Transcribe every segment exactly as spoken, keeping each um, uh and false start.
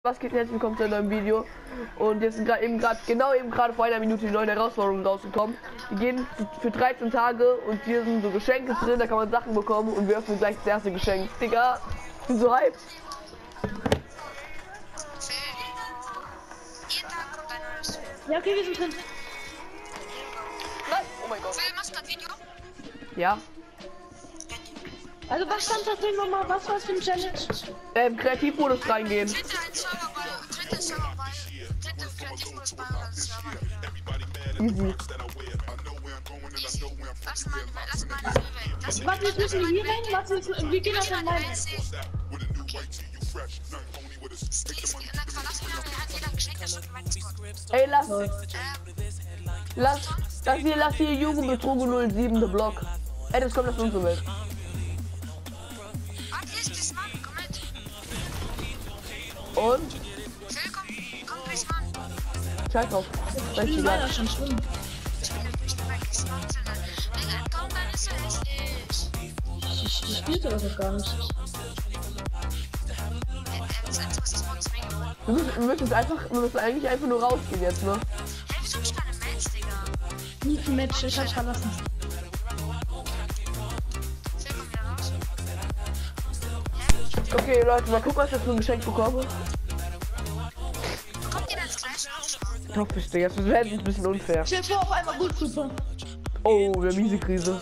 Was geht, herzlich willkommen zu einem neuen Video. Und jetzt sind gerade eben gerade genau eben gerade vor einer Minute die neuen Herausforderungen rausgekommen. Die gehen für dreizehn Tage und hier sind so Geschenke drin, da kann man Sachen bekommen und wir öffnen gleich das erste Geschenk. Digga, ich bin so hyped. Ja, okay, wir sind drin. Nein, oh mein Gott. Phil, machst du das Video? Ja. Also was stand da drin nochmal? Was war es für ein Challenge? Ähm, Kreativmodus reingehen. Dritte ein Server bei, dritte Server bei, dritte Kreativmodus bei oder Server. Easy. Easy. Lass mal, lass mal das weg. Das Warte, jetzt müssen wir hier rein? Warte, jetzt, wir gehen auf den Mann. Ey, lass. Lass. Lass hier, lass hier Jugendbetrug null sieben, der Block. Ey, das kommt auf unsere Welt. Und? Phil, komm, komm, please, Mann. Scheiß drauf. Ich bin leider schon schwimmen. Ich bin nicht bei Kisman, sondern, Digga, komm, dann ist er hässlich. Ich, ich spielte das doch gar nicht. Das Einzige, was das Wort zwingen. Wir müssen, wir müssen jetzt einfach, wir müssen eigentlich einfach nur rausgehen jetzt, ne? Hey, wieso hab ich keine Mails, Digga? Nicht ein Match, ich hab's verlassen. Phil, komm wieder raus. Okay, Leute, mal gucken, was ich für ein Geschenk bekomme. Kommt ihr das gleich raus? Ich hoffe, ich, Digga, das wäre jetzt ein bisschen unfair. Stell dir vor, auf einmal gut, super. Oh, wir haben miese Krise.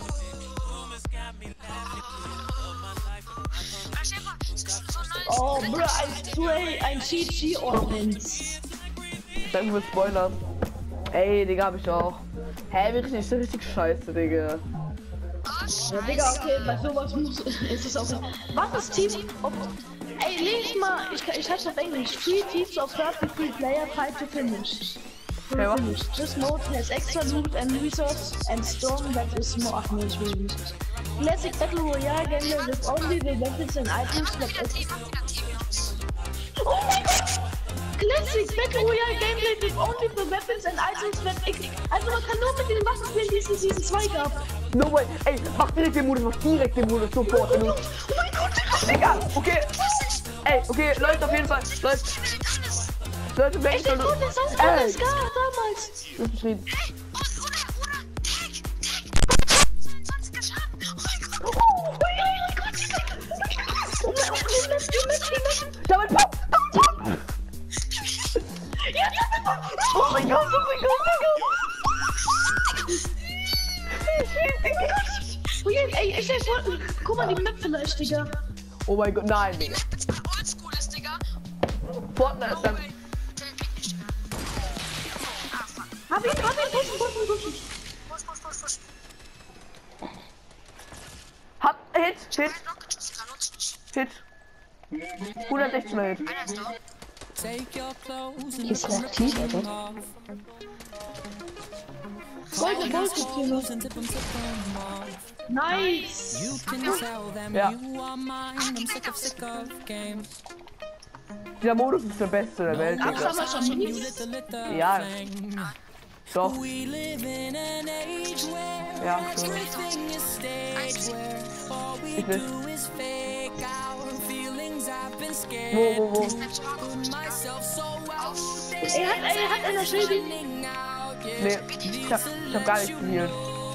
Oh, bro, ein Spray, ein G G-Ordnance. Danke für Spoilern. Ey, Digga, hab ich auch. Hä, wirklich nicht so richtig scheiße, Digga. Ja, Digga, okay, bei sowas muss, ist es auch nicht. Was ist Team? Ob, ey, les mal, ich, ich hab's auf Englisch. Three teams of thirty-three player try to finish. To Okay, was? finish. This mode has extra loot and resource and storm that is more. Ach nee, ich will nicht. Classic Battle Royale game with only the weapons and items that is. Team, mach wieder Team, Jungs. Oh mein Gott! Classic Battle Royale Gameplay with only the weapons and items that X. Also man kann nur mit den Waffen spielen, die es in Season zwei gab. No way. Ey, mach direkt den Modus, mach direkt den Modus, sofort. Oh mein Gott! Digga, okay. Ey, okay, läuft auf jeden Fall. Läuft. Leute, wenn Ey, ich der schon. Grund ist aus von der Ska damals. Du hast geschrieben. Hey, oder, oder, Tag, Tag. zweiundzwanziger Schaden. Oh mein Gott. Damit Pop! Oh mein Gott, oh mein Gott, Oh ja, ey, ich stell vor, guck mal die Map vielleicht, Digga. oh mein Gott, nein, Digga. Jetzt mal oldschool ist, Digga. Fortnite ist dann. Hab ihn, hab ihn, pushen, pushen, pushen. Push, push, push, push. Hab, Hit, Hit, Ein Rocket-Schuss, kann uns nicht. Hit. hundertsechzehn Hit. Einer ist da. Ist aktiv, Alter. Folge, Folge, Nice! Ja. Dieser Modus ist der beste der Welt, Gab's Digga. aber schon Minis? Ja. Doch. Ja, schon. Ich nicht. Wo, wo, wo? Er hat, er hat eine Schilde. Nee, ich hab, ich hab gar nicht gespielt.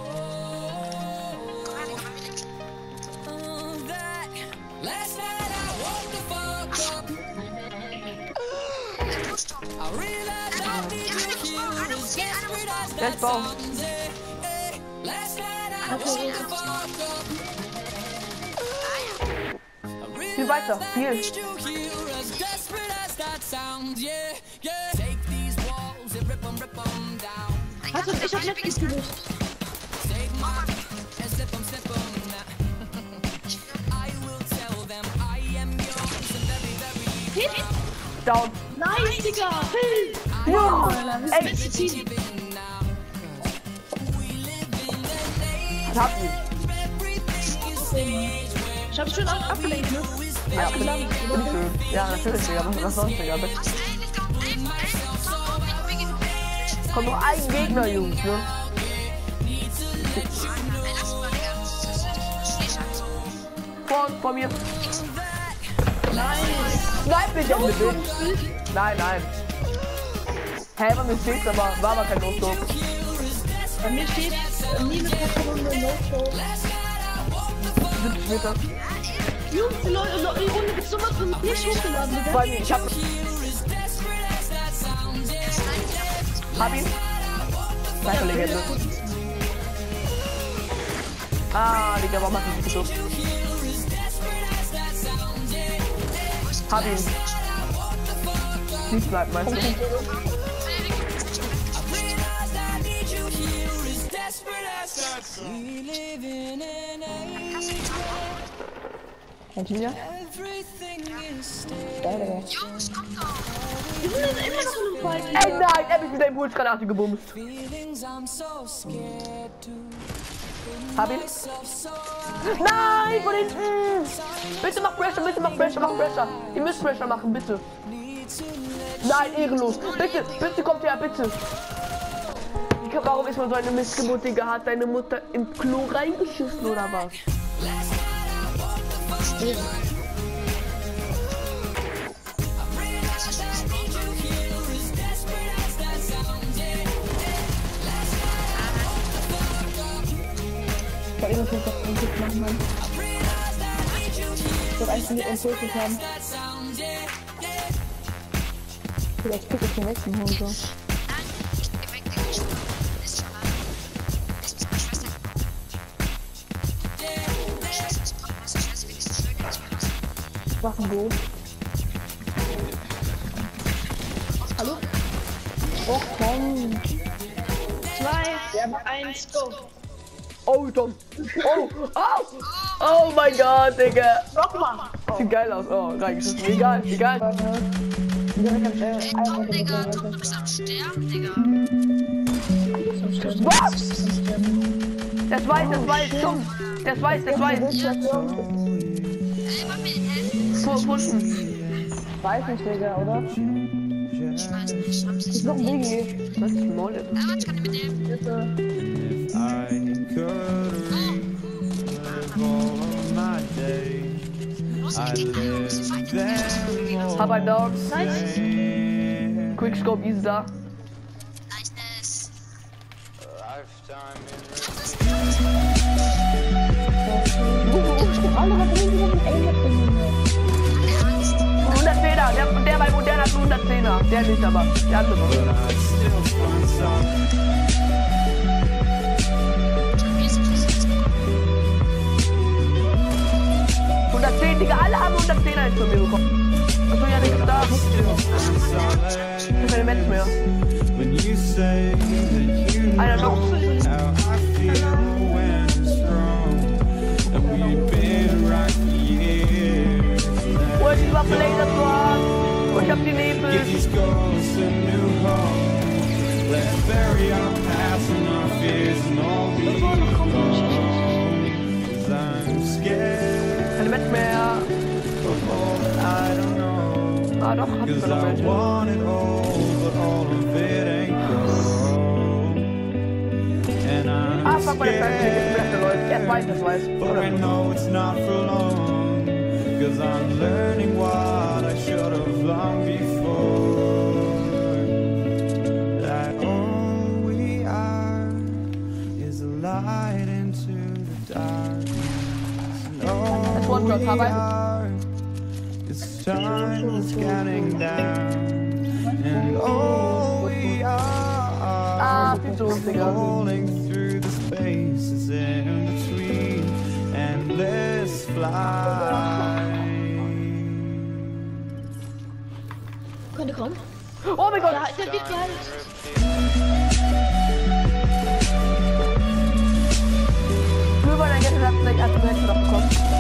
Let's go. Viel weiter, viel. Also, ich hab nicht gespielt. Hit? Down. Nice, Digga! Phil! Ja. Das Ey, beste Team. ich hab ihn. Ich hab schon ab abgelenkt, ne? Ja, bitteschön. Ja, natürlich, Digga. Was, was sonst, Digga? Kommt noch ein Gegner, Jungs, ne? Vor, vor mir. Nice! Snipe mich denn bitte? Nein, nein. Hä, hey, bei mir steht's aber, war aber kein No-Scope. Bei mir steht nie mit Runde No-Scope. siebzig Meter. Jungs, die Leute, die Runde gibt's sowas von nicht hochgeladen, bitte. Vor allem, ich hab... Hab ihn. Danke, Legende. Ah, Digga, warum hat ihn geschossen? Hab ihn. Nicht bleibt, meinst du? Jungs, kommt doch! Wir sind jetzt immer noch in einem Fight. Ey, nein, er hat mich mit der Impulsgranate gebumst. Hab ihn. Nein, von hinten. Bitte mach Pressure, bitte mach Pressure, mach Pressure. Ihr müsst Pressure machen, bitte. Nein, ehrenlos. Bitte, bitte kommt her, bitte. Warum ist man so eine Missgeburt, Digga? Hat deine Mutter im Klo reingeschissen oder was? Ich wollte doch Impuls machen, Mann. Ich wollte eigentlich nicht Impuls nicht haben. Vielleicht krieg ich den nächsten Hund so. Waffenbo. Hallo? Oh komm. Zwei, eins, go. Oh, Tom. Oh, oh, oh mein Gott, Digga. Nochmal. Sieht geil aus. Oh, reingeschissen. Egal, egal. Komm, Digga, Tom, du bist am Sterben, Digga. Was? Das weiß, das weiß, Tom. Das weiß, das weiß. Ey, mach mir den Helm. Pushen. Weiß nicht, Digga, oder? Ich weiß nicht, ich hab's nicht. Ist noch ein Digi. Was ist ein Mollet? Ah, warte, ich kann mit dem. Bitte. Hab ein Dog. Nice. Quickscope ist da. Niceness. Alle was drin sind, ey, mit dem hundertzehner, der, der bei Modern hat einen hundertzehner. Der nicht, aber der andere. hundertzehn, Digga, alle haben hundertzehner jetzt von mir bekommen. Achso, ja, Digga, da. Ich hab keine Match mehr. Einer noch. Oh, die Waffe Laser zu haben. Und ich hab die Nebel. Keine Match mehr. Ah doch, hat es noch Match. Ah, fuck, meine Zeit ist der läuft. Er weiß, das weiß. Cause I'm learning what I should have long before. That all we are is a light into the darkness. And all we are is time that's counting down. And all we are is falling through the spaces in between. Endless flight. Könnte kommen. Oh mein Gott! Ja, der wird gleich. Nur weil er gestern hat, vielleicht hat er noch bekommen.